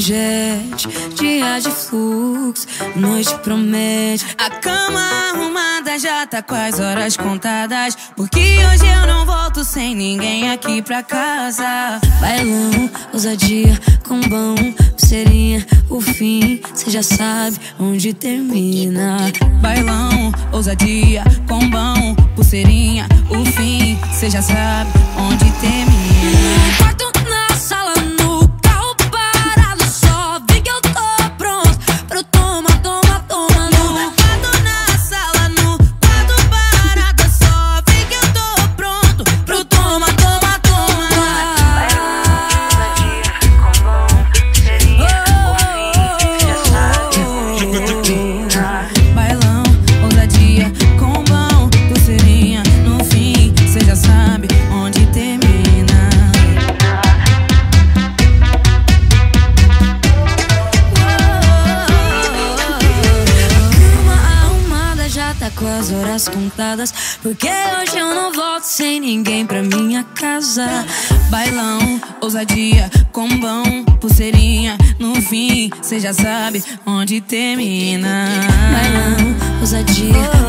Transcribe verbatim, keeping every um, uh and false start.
manjete, dia de fluxo, noite promete. A cama arrumada já tá com as horas contadas, porque hoje eu não volto sem ninguém aqui pra casa. Bailão, ousadia, combão, pulseirinha, o fim, cê já sabe onde termina. Bailão, ousadia, combão, pulseirinha, o fim, cê já sabe onde termina. Quarto na sala, no carro parado, só vi que eu tô pronto pro toma, toma, toma. No quarto na sala, no quarto parado, só vi que eu tô pronto pro toma, toma, toma. Bailão, ousadia, combão, pulseirinha, no fim, cê já sabe onde termina. Tá com as horas contadas, porque hoje eu não volto sem ninguém pra minha casa. Bailão, ousadia, combão, pulseirinha, no fim, cê já sabe onde termina. Bailão, ousadia,